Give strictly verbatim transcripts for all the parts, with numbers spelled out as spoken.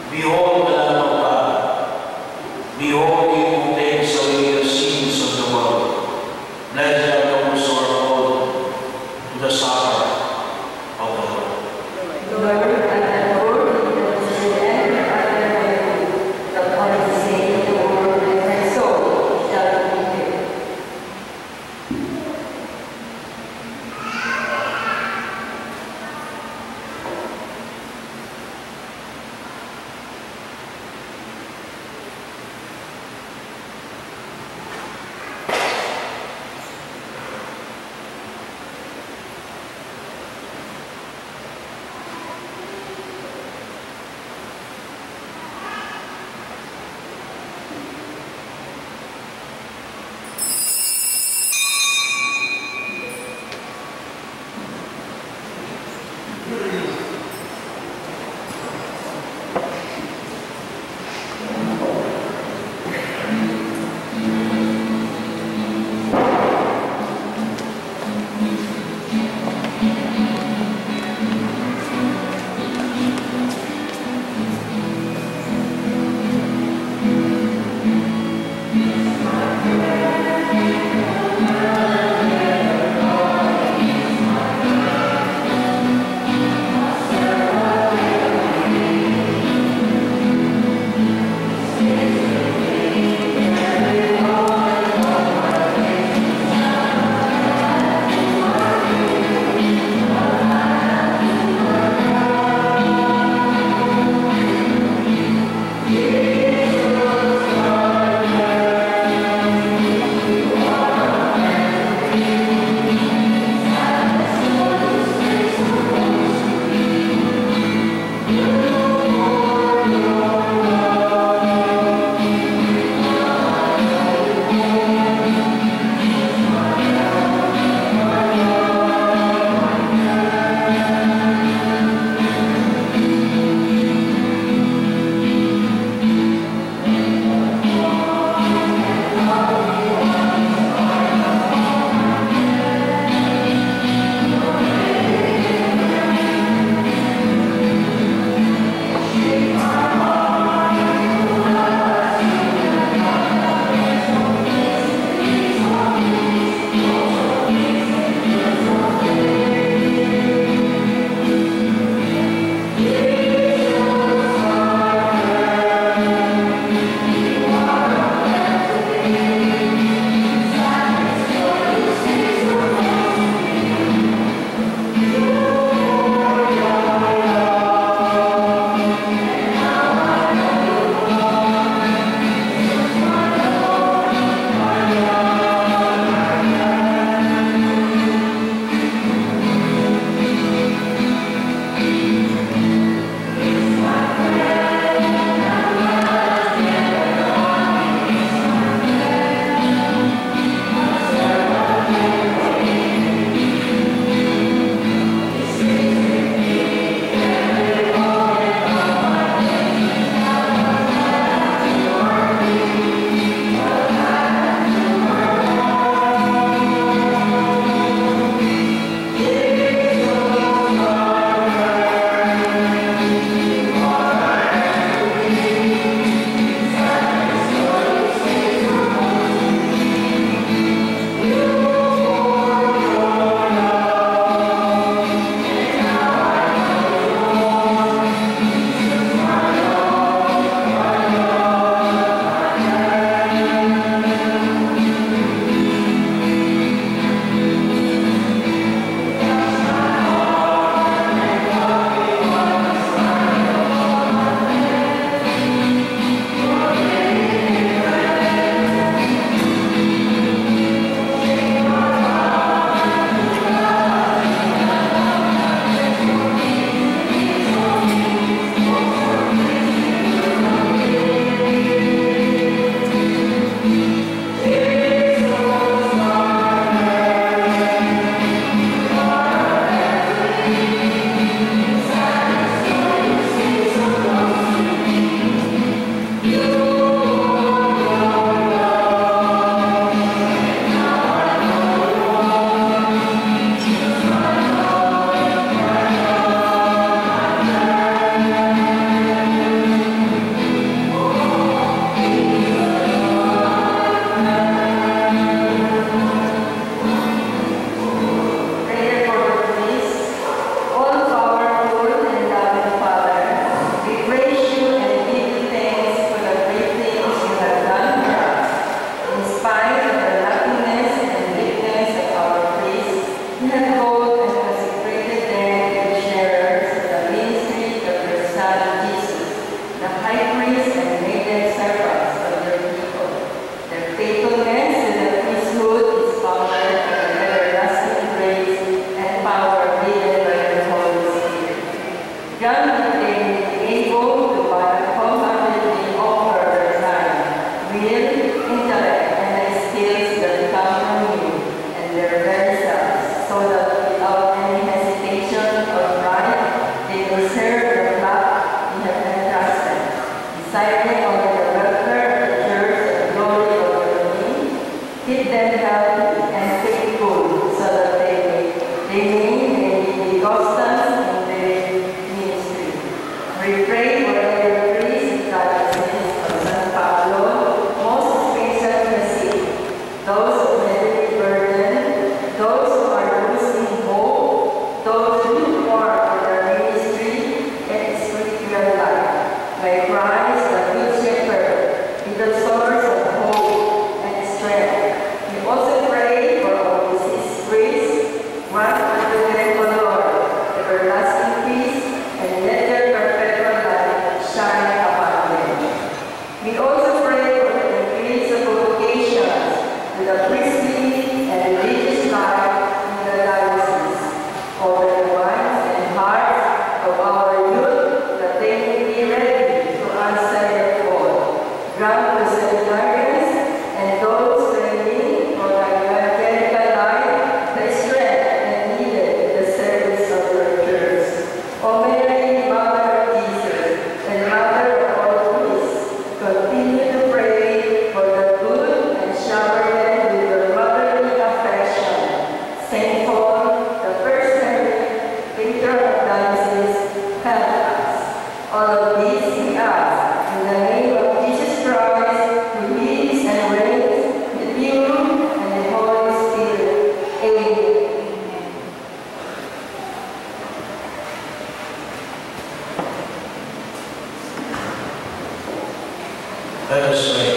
Behold the Lamb of God. Behold him who takes away the sins of the world. Blessed are those who are called to the supper of the Lord. Lord, I am worthy that you should enter under my roof, but only say the word, and my soul shall be filled. Grant that they may be able to wholeheartedly offer their time, will, intellect, and the skills that come from you, and their very selves, so that without any hesitation or pride, they will serve the flock you have entrusted, deciding on the welfare of the church and the glory of your name. Keep them healthy and faithful, so that they may, they may, may be constant in their ministry. We pray for every priest and diocese of San Pablo, most especially the sick, those who may be burdened, those who are losing hope, those who are for their ministry and spiritual life. By Christ, the Good Shepherd, be the source of hope and strength. We also pray for our deceased priests, one under the Lord, everlasting peace, and let their perpetual light shine upon them. We also pray for the increase of vocations to the priestly and religious life in the diocese, over the minds and hearts of our youth, that they may be ready to answer their call. Grant the seminarians and those training for the evangelical life the strength and needed in the service of your church. O Mary, Mother of Jesus, and Mother of all priests, continue to pray for the good and shower them with your motherly affection. Saint Paul, the first patron of diocese, help us. All of these we ask in the name of Jesus Christ, who lives and reigns with you and the Holy Spirit. Amen. Let us pray.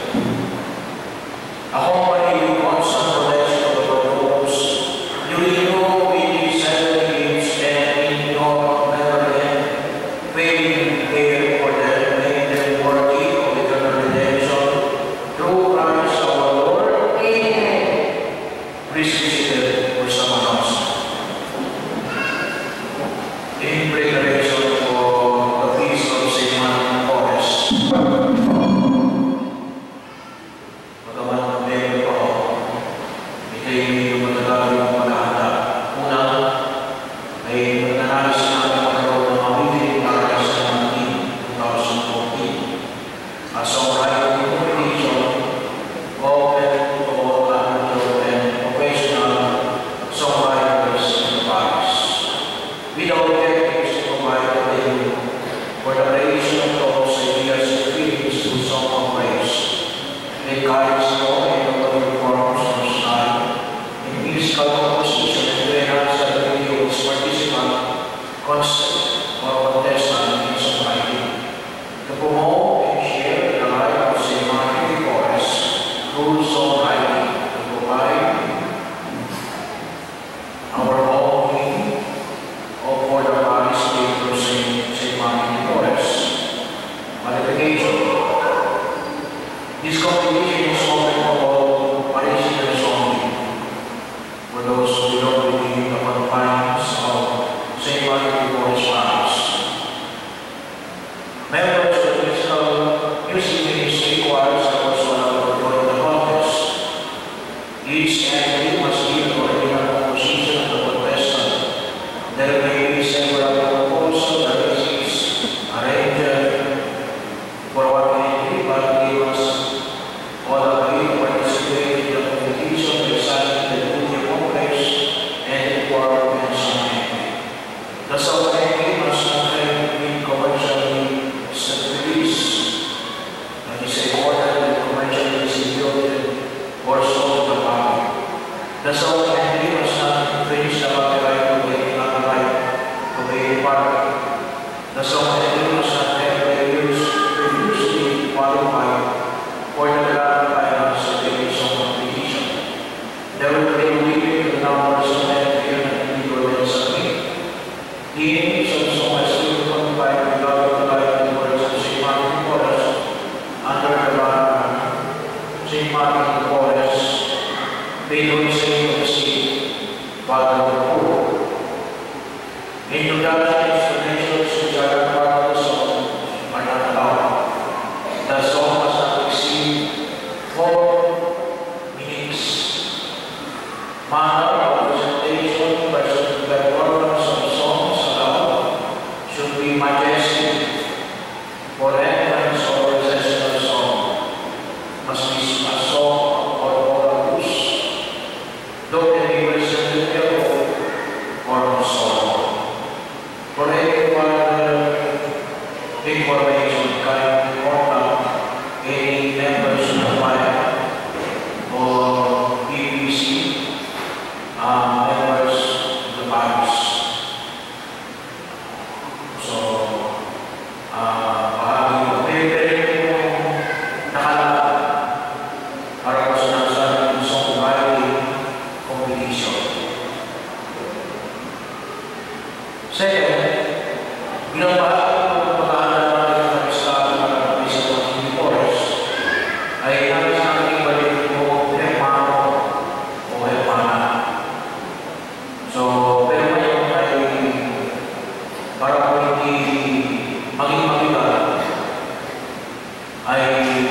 Accompany you constant protection of our hopes. You renew with these seven gifts and in your never end, failing care for them, make them worthy of eternal redemption. Through Christ our Lord. Amen. Please be seated for some announcement. In preparation for the feast of Saint Martin Porres, magawa ng membro ko, ikay medyo matagaling ng paghahanda. Una, ay nanalis namin magkaroon ng mabibili para sa Martin twenty fourteen. As a right invitation, open to all amateur and professional songwriters in Paris. With the objectives to provide a venue for the creation of those ideas and feelings to song of praise. Encourage all innovative forms of style in musical composition and to enhance the ability of its participant, concert, or contestant in songwriting. To promote and share the life of Saint Martin de Porres through songwriting, to provide our own meaning of for the Paris patron Saint Saint Martin de Porres. Qualification. This competition is open to all parishioners only. For those who belong within the confines of Saint Martin de Porres Parish. Members of the musical music ministry choirs are also allowed to join the contest. Each entry must give the original composition of the contestant. There may be several proposals, arrangements, arranged for one entry, but they must all agree to participate in the competition by signing the duty of complex and requirements of entry. The sub-entry must not have been commercially majesty, for entrance or recessional song must be a song or oracles, though it be representative or song. For any further information can contact any members of the choir or P B C uh, members of the parish. So, uh, bahagi yung pwede yung nakalala para po sa nasabi ng songwriting competition. Second, bilang bahagi ng pagkahanap natin ng estado ng Bispo ng Forest, ay nais natin ibalik po hermano o hermana. So, pero ngayon ay para po hindi maging mabigat ay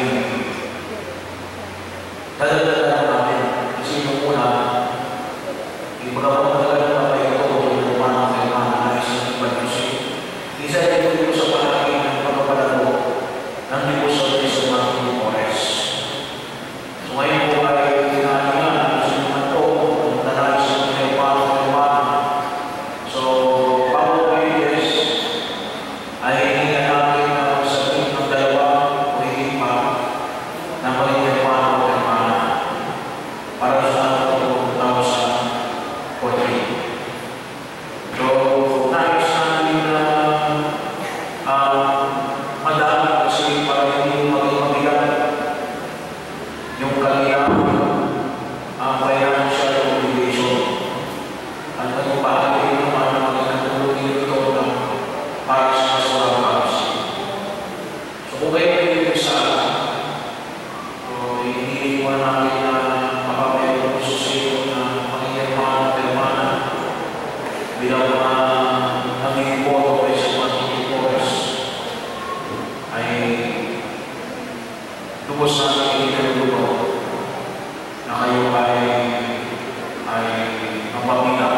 dadagdagan natin. Kasi yung una, ipagkakatagal na pa ito yung hermano o hermana na isang ibalusin. Isa rin ito sa palagi ng pagpapalago ng devotion sa mga Pinipores. So ngayon po ay hinahingan kasi naman po ang nanalis ng hermano o hermana. So, bago po yun yes, ay hinihingan natin na sabihin ng dalawa o higit pa na maging hermano o hermana para sa two thousand fourteen. So, nais natin na uh, madami kasi para hindi maging mabigat yung kanilang uh, financial obligation. At naging bahagi naman ng mga katulungin ito ng Paris Pastoral Council. So, kung kayo ay isa, so, hindi mo natin na mapapayag ng susilo na maging hermano o hermana bilang mga naging boto ay sa mga Pinipores ay lubos natin itinulugo na kayo ay ay mapamila.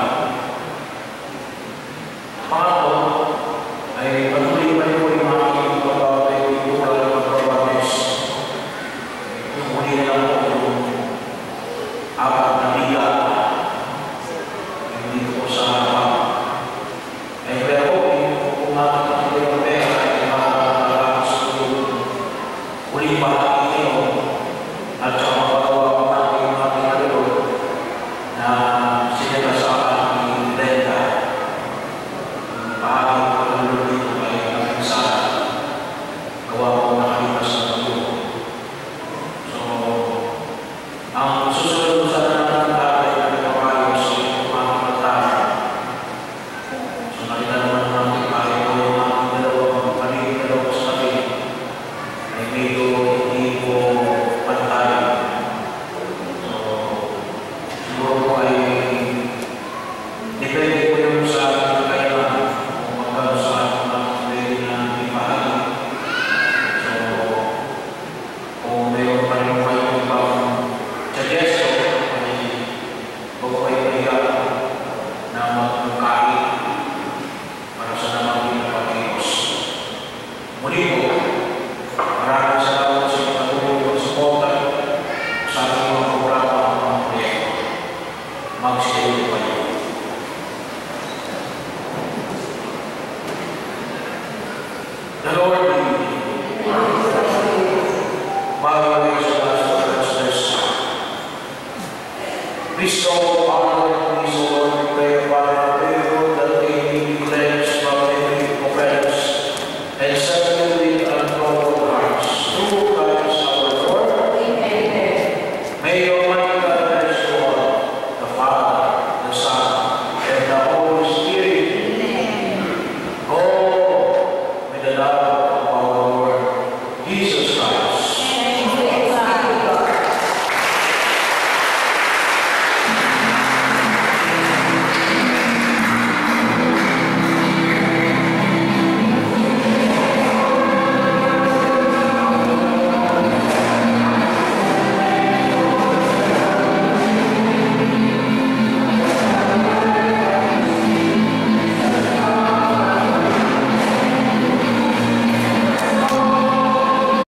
Pangatlo, ay patuloy pa rin po yung mga pagbabaw ay yung mga pagbabaws. Yung huli na lang po yung apat na biga yung dito po sa harapan. Ay pero yung kumakatang ko yung pera ay makakalakas yung huling bahagi nyo at saka mapagawa pa natin yung mga pinagalo na sinagasakan ng Brenda. Bahagi ko ng lolo dito ay ang isa gawa ko nakalipas ng pagluto. So, ang susunod sa natin tatay na nagpapayos ay mga matara. So, nakita naman natin kahit ko yung mga dalawang paligid na daw sa tabi ay medyo hindi ko pantay. So, siguro po ay depende po yung sa kailangan kung magkano saan ang pwede na ipahagi. So, kung mayroon pa rin kayo ibang suggestion, ay huwag kayo mahiya na magkain para sa namang pinapagayos. Muli po, maraming salamat sa inyong patuloy ng suporta sa ating mga programa at mga proyekto. Mag-stay pa rin. The Lord be with you. Bow your heads and ask for this. Bestow honor and peace, O Lord, we pray upon our people that they may be cleansed from every offense and settled with unbroken hearts. Through Christ our Lord. Amen. May Almighty God bless you all, the Father, the Son, and the Holy Spirit. Amen. Go with the love